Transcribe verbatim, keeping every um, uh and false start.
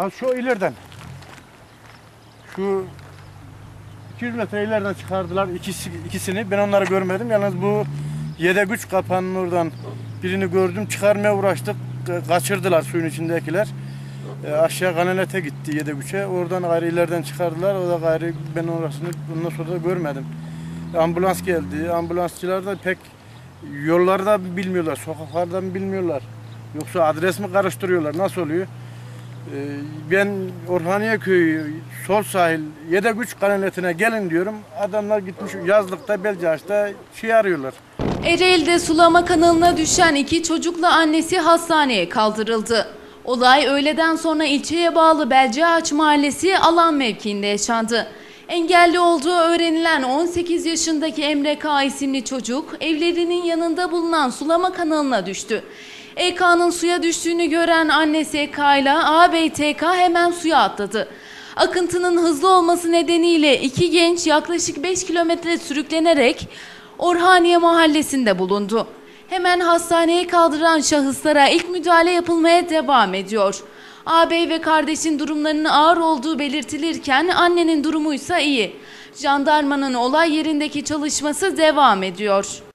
Şu ileriden. Şu iki yüz metre ileriden çıkardılar ikisi, ikisini. Ben onları görmedim. Yalnız bu yedek güç kapağının oradan birini gördüm. Çıkarmaya uğraştık. Kaçırdılar suyun içindekiler. E, aşağı kanalete gitti yedek güçe. Oradan gayrı ileriden çıkardılar. O da gayrı ben orasını bundan sonra da görmedim. Ambulans geldi. Ambulansçılar da pek yolları da bilmiyorlar. Sokaklarda mı bilmiyorlar. Yoksa adres mi karıştırıyorlar? Nasıl oluyor? Ben Orhaniye Köyü sol sahil yedek güç kanaletine gelin diyorum. Adamlar gitmiş yazlıkta Belcaç'ta şey arıyorlar. Ereğli'de sulama kanalına düşen iki çocukla annesi hastaneye kaldırıldı. Olay öğleden sonra ilçeye bağlı Belcaç Mahallesi alan mevkiinde yaşandı. Engelli olduğu öğrenilen on sekiz yaşındaki Emre K. isimli çocuk evlerinin yanında bulunan sulama kanalına düştü. E K'nın suya düştüğünü gören annesi E K ile ağabey T K hemen suya atladı. Akıntının hızlı olması nedeniyle iki genç yaklaşık beş kilometre sürüklenerek Orhaniye Mahallesi'nde bulundu. Hemen hastaneye kaldıran şahıslara ilk müdahale yapılmaya devam ediyor. Ağabey ve kardeşin durumlarının ağır olduğu belirtilirken annenin durumuysa iyi. Jandarmanın olay yerindeki çalışması devam ediyor.